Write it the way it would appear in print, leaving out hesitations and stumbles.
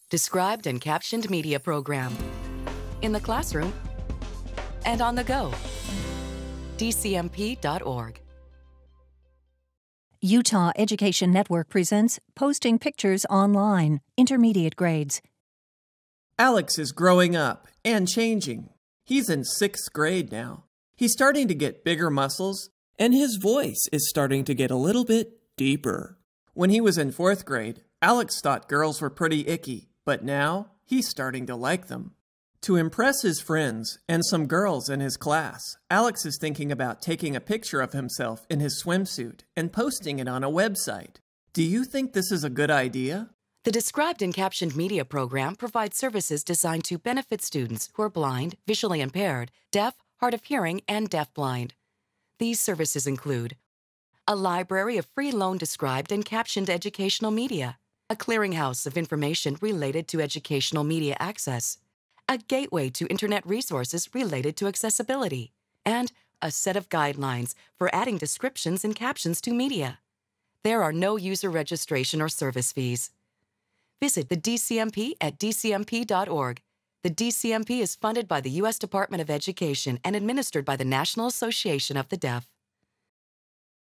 Described and captioned media program. In the classroom and on the go. dcmp.org. Utah Education Network presents Posting Pictures Online, Intermediate Grades. Alex is growing up and changing. He's in 6th grade now. He's starting to get bigger muscles, and his voice is starting to get a little bit deeper. When he was in 4th grade, Alex thought girls were pretty icky, but now he's starting to like them. To impress his friends and some girls in his class, Alex is thinking about taking a picture of himself in his swimsuit and posting it on a website. Do you think this is a good idea? The Described and Captioned Media program provides services designed to benefit students who are blind, visually impaired, deaf, hard of hearing, and deafblind. These services include a library of free loan described and captioned educational media, a clearinghouse of information related to educational media access, a gateway to internet resources related to accessibility, and a set of guidelines for adding descriptions and captions to media. There are no user registration or service fees. Visit the DCMP at dcmp.org. The DCMP is funded by the U.S. Department of Education and administered by the National Association of the Deaf.